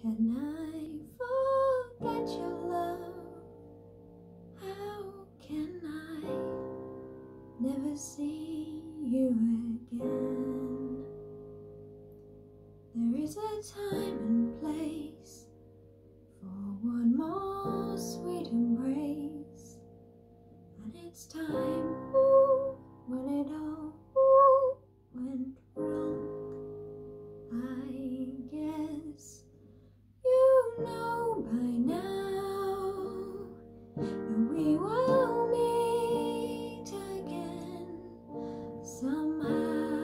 Can I forget your love? How can I never see you again? There is a time and place for one more sweet embrace, and it's time, ooh, when it all went wrong. I guess you know by now that we will meet again somehow.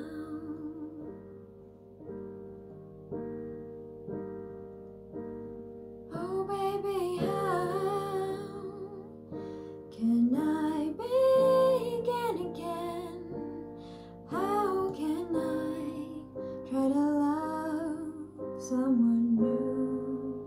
Oh baby, how can I begin again? How can I try to love someone new?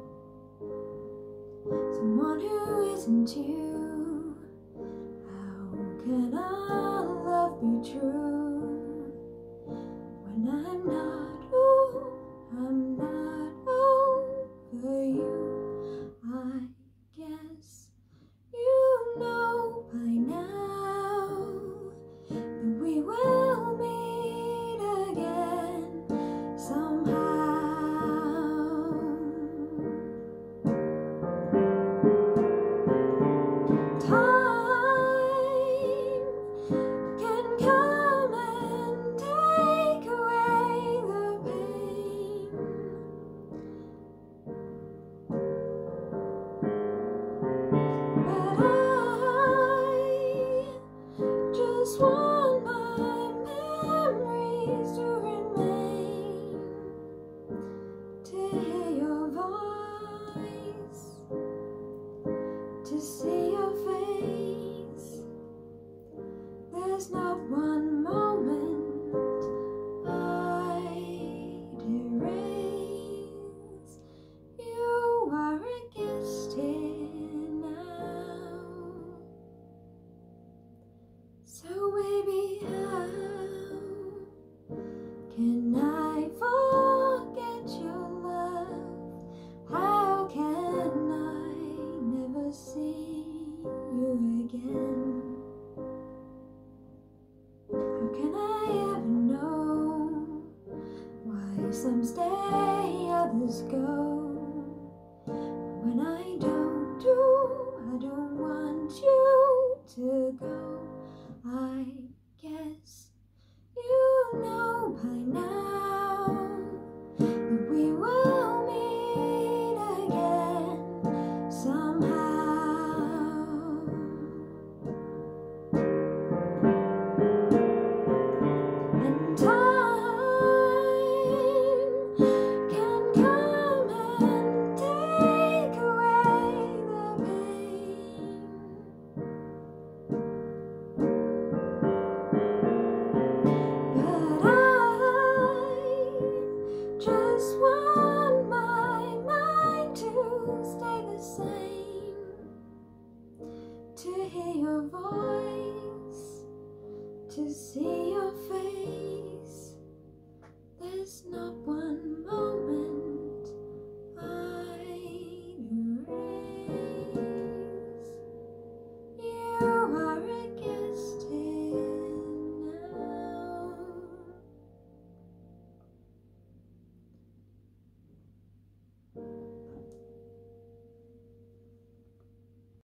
Someone who isn't you. How can our love be true when I'm not, ooh, I'm not over you? I guess you know by now that we will meet again somehow. Time can come and take away the pain, but I just want my memories to remain, to hear your voice, to see your face. There's not one moment I'd erase. You are a guest here now. So baby, how can I forget your love? How can I never see you again? How can I ever know why some stay, others go? When I don't want you to go. I guess you know by now